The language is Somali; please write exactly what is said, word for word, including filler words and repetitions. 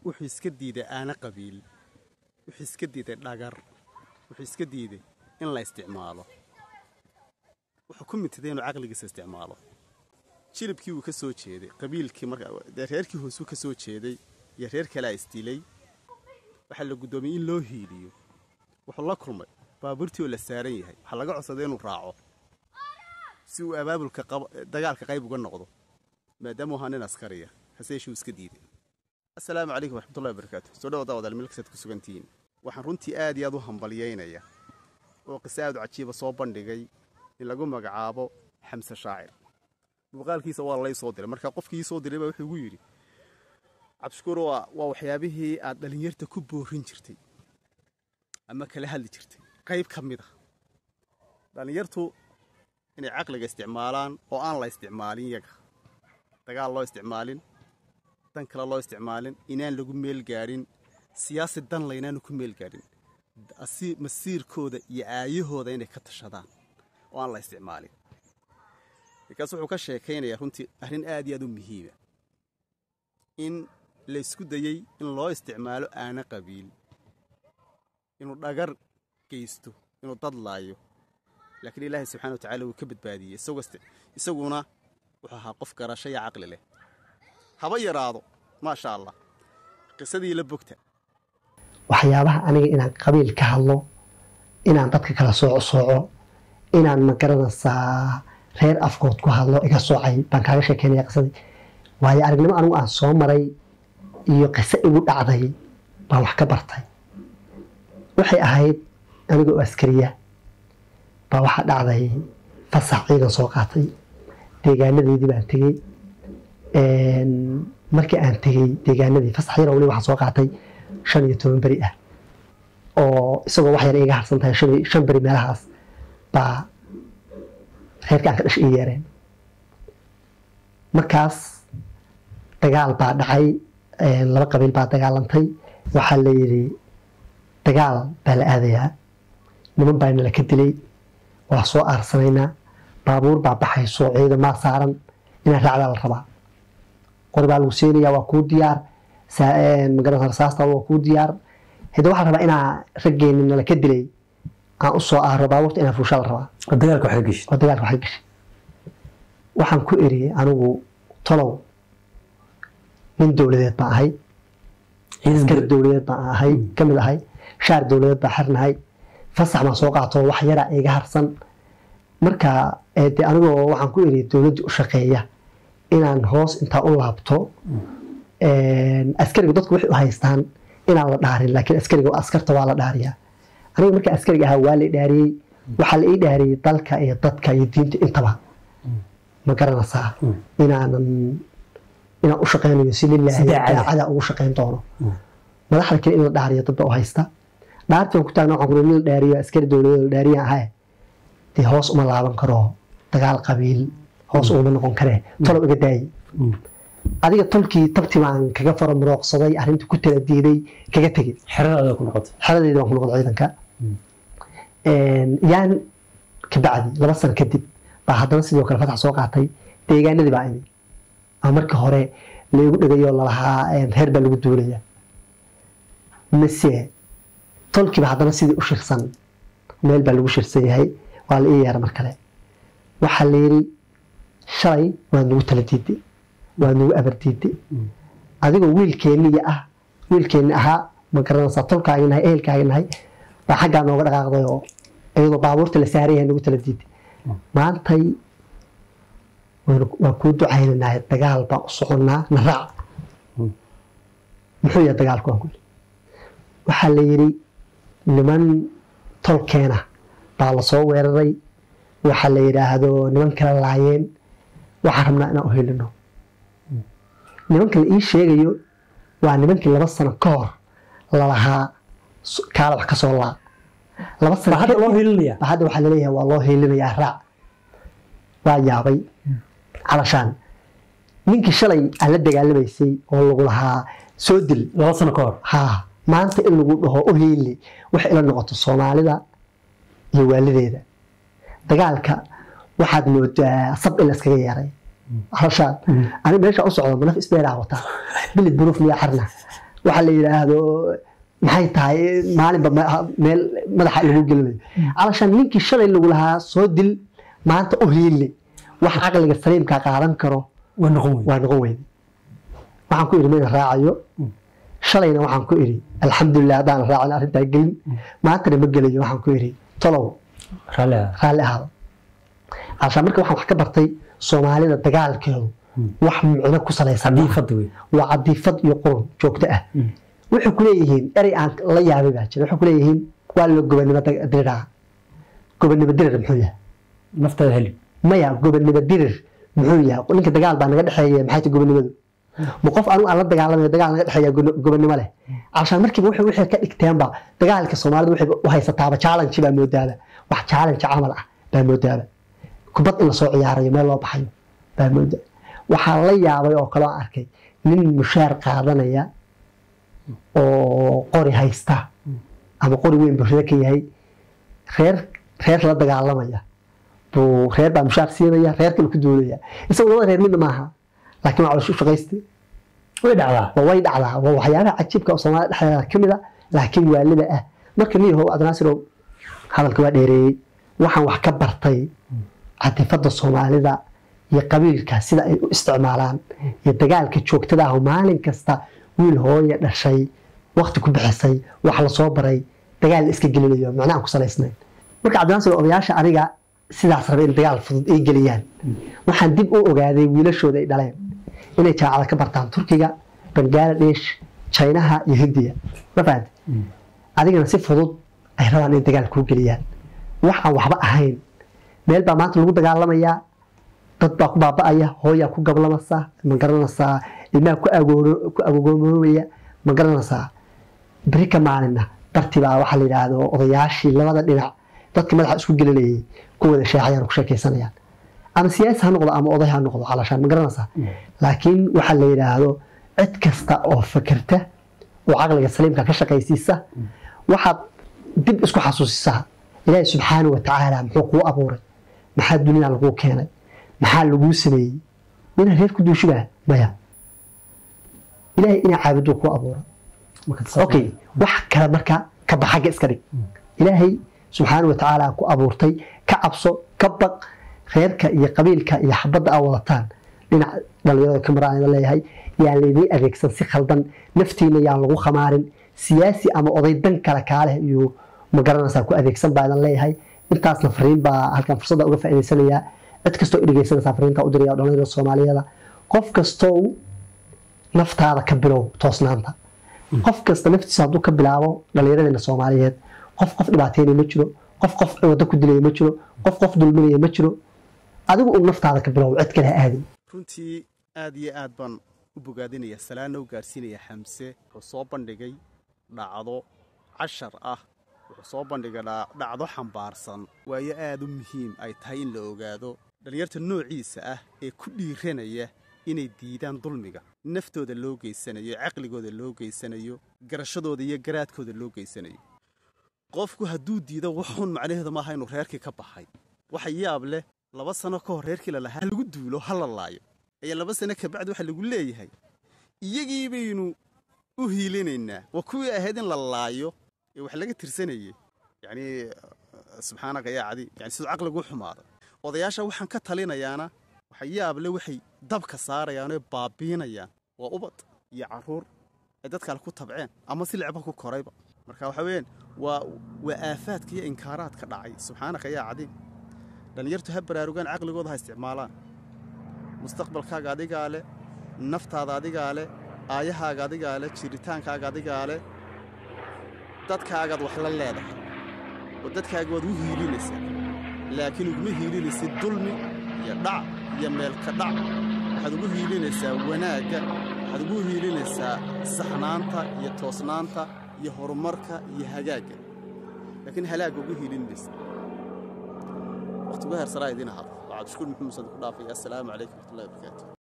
wuxuu iska diiday aana qabiil wuxuu iska diiday dhagar wuxuu iska diiday in la isticmaalo wuxuu ku mitiday inuu caqligiisa isticmaalo jilibkii uu ka soo jeeday qabiilkii markaa reerkii hoosuu ka soo jeeday iyo reer kalaa isdilay waxaa la guddoomiyey in loo hiiliyo wuxuu la kulmay baabuurtii oo la saaran yahay waxaa laga codsaday inuu raaco si uu abaabulka dagaalka qayb uga noqdo maadaama uu ahaa nin askariya hase yeeshuu iska diiday assalaamu calaykum waraxmatullahi wabarakaatu soo dhawaada wadaal meelkasaad ku sugantihiin waxaan runtii aad iyo aad u hambalyaynaya oo qiso aad u cajiiba soo bandhigay in lagu magacaabo xamse shaacir muuqaalkiisa waa lay soo diray marka qofkii soo diray baa wuxuu igu yidhi cabdishakuur waa waa waxyaabihii aad dhalinyarta ku boorin jirtay ama kala hadli jirtay qayb ka mid ah dhalinyartu inay caqliga isticmaalaan oo aan la isticmaalin yaga dagaal loo isticmaalin dan kale loo isticmaalin inaan lagu meel gaadhin siyaasi dan laynaanu ku meel gaadhin masiirkooda iyo aayahooda inay ka tashadaan oo aan la isticmaalin markaas wuxuu ka sheekaynayaa runtii arrin aad iyo aad u muhiima in la isku dayey in loo isticmaalo aana qabiil inuu dhagar geysto inuu dad laayo laakiin ilaahay subxaana wa tacaala wuu ka badbaadiyey isaguna wuxuu ahaa qof garasho iyo caqli leh haba yaraado maasha allah qisadii la bogta waxyaabaha aniga inaan qabiil ka hadlo inaan dadka kala sooco sooco inaan ma garanaysaa reer afkood ku hadlo iga soocay baan kaaga sheekeynaya qisadii waayo aragnimo anigu aan soo maray iyo qiso igu dhacday baan wax ka bartay waxay ahayd aniga oo askariya baa waxaa dhacday fasax ciidan soo qaatay deegaanadeedii baan tegey markii aan tegey deegaanadii fasax yar wali waxaan soo qaatay shan iyo toban beri ah oo isagoo wax yar iga harsan tahay shan beri meelahaas baa reerka aan ka dhashay ii yeereen markaas dagaal baa dhacay laba qabiil baa dagaalantay waxaa la yidhi dagaal baa la aadayaa niman baa nala ka dilay waa soo aarsanaynaa baabuur baa baxayso ciidamaa saaran inaa raacdaa la rabaa qori baa lagu siinayaa waa kuu diyaar magaranaysa rasaastaada waa kuu diyaar hada waxaa rabaa inaa raggeeni nala ka dilay aan u soo aaro baabuurta inaa fuushaa la rabaa oo dagaalka waxay gashay oo dagaalka waxay gashay waxaan ku eriyey anigu tolow nin dowladeed baan ahay askari dowladeed baan ahay ka mid ahay shaar dowladeed baa xirnahay fasax baan soo qaato wax yara iga harsan marka de anigoo waxaan ku eriyey dowladdii u shaqeeya inaan hoos intaa u laabto askariga dadku waxay u haystaan inaan la dhaarin laakiin askariga askarta waa la dhaariyaa aniga marka askariga ahaa waa la dhaariyey waxaa la ii dhaariyey dalka iyo dadka iyo diinta intaba ma garanaysaa inaanan inaan u shaqeynayo si lilaahi daacada ugu shaqeyn doono madaxda kale in la dhaariyo dadba u haysta dhaartan ku taagna waxaan ku la dhaariyo askari dowladeed la dhaariyan ahay dee hoos uma laaban karo dagaal qabiil hoos uma noqon karee tolow iga daayey adiga tolkii tabti baan kaga fara muruuqsaday arrinta ku tala diiday kaga tegey xeradaada ku noqotay xeradeeda waan ku noqday ciidanka yaan ka bacdi laba sano kadib baa haddana sidoo kale fatax soo qaatay deegaanadii baa imi ama markii hore laygu dhigayoo lalahaa reer baa lagu duulaya mise tolkiiba haddana sidii u shirsan meel baa lagu shirsan yahay waa la ii yeera mar kale waxaa la yidhi shalay waa nagu tala diiday waa nagu abar diiday adigoo wiilkeeniya ah wiilkeenni ahaa ma garanaysaa tolkaagi nahay ehelkaagi nahay baa xaggaa nooga dhaqaaqday oo iyadoo baabuurta la saaran yahay nagu tala diiday maantay waan kuu ducaynanahay dagaal baan u soconnaa na raac muxuu yahay dagaalku waan ku yidhi waxaa la yidhi niman tolkeena baa lasoo weeraray waxaa la yidhaahdo niman kala laayeen waxaan rabnaa inaan u helino nimanka la ii sheegayo waa nimankii laba sano ka hor lalahaa kaala wax ka soo laa laba sano hadda loo helinaya hadda waxaa laleeyahay waa loo helinayaa raac waa yaabay calashaan ninkii shalay aan la dagaalamaysay oo lagu lahaa soo dil laba sano ka hor haa maanta in lagu dhaho u heeli waxay ila noqoto soomaalida iyo waalideeda dagaalka waxaad moodaa sab in la iskaga yeeray calashaan ani meesha u socdo manaf isbeeraa wataa bilid buruuf miyaa xarna waxa la yiraahdo maxay tahay maalinba meel madaxa lagu gelinayo alashan ninkii shalay lagu lahaa soo dil maanta u hiili wax aqliga saliimka qaadan karo waa noqon weyn waa noqon weyn waxaan ku iri meel raacayo shalayna waxaan ku iri alxamdulillah hadaan raacin arrinta gelin maanta ma gelayo waxaan ku iri tolow raalli raalli ahado alashan marka waxaan wax ka bartay Soomaalida dagaalkeedu wax micno ku salaysan diifad weyn waa cadifad iyo qurun joogto ah wuxuu ku leeyihiin eri aan la yaabay baa jira wuxuu ku leeyihiin waa la gobonimo dirir gobonimo dirir muxuu yahay naftada heli maya gobonimo dirir muxuu yahay ninka dagaal baa naga dhaxeeyay maxay tahay gobonimadu ma qof aanu aan la dagaalamay dagaal naga dhaxeeya gobonimo leh ashaan markii wuxuu wixii ka dhigteenba dagaalka Soomaalida wixii u haysataaba challenge baa moodaada wax challenge camal ah baa moodaada kubad in la soo ciyaarayo meel loo baxayo baa moodaada waxa la yaabay oo kale aan arkay nin mushaar qaadanaya oo qori haysta ama qori weyn bulshada ka yahay reer reer la dagaalamaya buu reer baa mushaar siinaya reer kale ku doonaya isagoo wada reer midna maaha laakiin waa cusub shaqaystay way dhacdaa way dhacdaa waa waxyaabo cajiibka oo Soomaalida dhexdeeda kamid ah laakiin waalida ah marka niyo adnaasiro hadalka waa dheereeyay waxaan wax ka bartay cadifada Soomaalida iyo qabiilka sida ay u isticmaalaan iyo dagaalka joogtada ah maalin kasta wiil hooyo dhashay waqti ku bixisay wax la soo baray dagaal iska gelinayo macnaha ku salaysnay marka caddaansi odayaasha ariga sidaas rabay in dagaal fudud ay geliyaan waxaan dib u ogaaday wiilashooda ay dhaleen inay jaacada ka bartaan Turkiga Bangladesh China iyo Hindiya ma fahamtay adigana si fudud ay rabaan in dagaal ku geliyaan waxaan waxba ahayn meel baa maanta lagu dagaalamayaa dad baa ku baaba'aya hooya ku gablamasa ma garanaysaa ilmaha ku agooro ku agogoomaya ma garanaysaa بريكا معنا ترتيبها waxa la yiraahdo odayaashii labada dhinac dadka madaxa isku gelinayay kuwada shaaxayaan ku sheekaysanayaan ama siyaasi ha noqdo ama oday ha noqdo xalashaan ma garanaysaa laakiin waxa la yiraahdo cid kasta oo fikirta oo aqliga saliimka ka shaqaysiisa waxa dib isku xasuusisaa Ilaahay subhanahu wa ta'ala muxuu ku abuuray maxaa dunida lagu keenay maxaa lagu sameeyay min reer ku duushiba baya Ilaahay ina caabudo ku abuuray اوكي wax kala marka ka baxaga iska dhig Ilaahay subhanahu wa ta'ala ku abuurtay ka abso ka baq reerka iyo qabiilka iyo xabada ay wadataan dhinac dhalinyarada kamaraan leeyahay yaa leeyahay adeegsan si khaldan naftiina yaa lagu khamaarin siyaasi ama oday dan kala kaale iyo ma garanaysaa ku adeegsan baadan leeyahay intaasna fariin baa halkan fursada uga faa'iideysanaya cid kasto dhageysanaysa fariinta u diraya dhalinyarada Soomaaliyeed qof kasto naftaada ka bilow toosnaanta qof kasta naftiisa haduu ka bilaabo dhalinyarada Soomaaliyeed qof qof dhibaateeyay ma jiro qof qof wada ku dilay ma jiro qof qof dulminay ma jiro adigu uu naftaada ka bilow cid kale aadi runtii aad iyo aad baan u bogaadinaya salaano u gaarsiinaya Xamse oo soo bandhigay dhacdo cashar ah oo soo bandhigay dhacdo xambaarsan waayo aad u muhiim ay tahay in la ogaado dhalinyarta noociisa ah ee ku dhiiranaya inay diidaan dulmiga naftooda loo geysanayo aqligooda loo geysanayo garashadooda iyo garaadkooda loo geysanayo qofku haduu diido wuxuun macnaheedu ma aha inuu reerkii ka baxay waxa yaab leh laba sano ka hor reerkii la lahaa lagu duulo hal laayo ay laba sano ka bacd waxa lagu leeyahay iyagii baynu u hiilinayna wa kuwii ahayd in la laayo ee wax laga tirsanayay yani subhanaaka yaa cadi yani sidoo aqligu xumaado odayaasha waxaan ka talinayaana waxa yaab leh waxay dabka saarayaan oo baabiinayaan waa ubad iyo caruur ay dadka ku tabceen ama si lacab ku korayba marka waxa weeyaan waa waa aafaadka iyo inkaaraadka dhacay subhanaaka yaa cadi dhalinyartu ha baraarugan aqligooda ha isticmaalaan mustaqbalkaaga adiga leh naftaada adiga leh aayahaaga adiga leh jiritaankaaga adiga leh dadkaaga wax la leedahay oo dadkaaga wad u hiilinaysaa laakiin ugu hiilinaysid dulmi iyo dhac iyo meel ka dhac waxaad ugu hiilinaysaa wanaaga waxaad ugu hiilinaysaa saxnaanta iyo toosnaanta iyo horumarka iyo hagaaga laakiin halaaga ugu hiilinaysaa waqtiga heer saraayidina hada waxaad shukr muxuu musan ku dhaafay assalaamu alaykum wa rahmatullahi wa barakatuh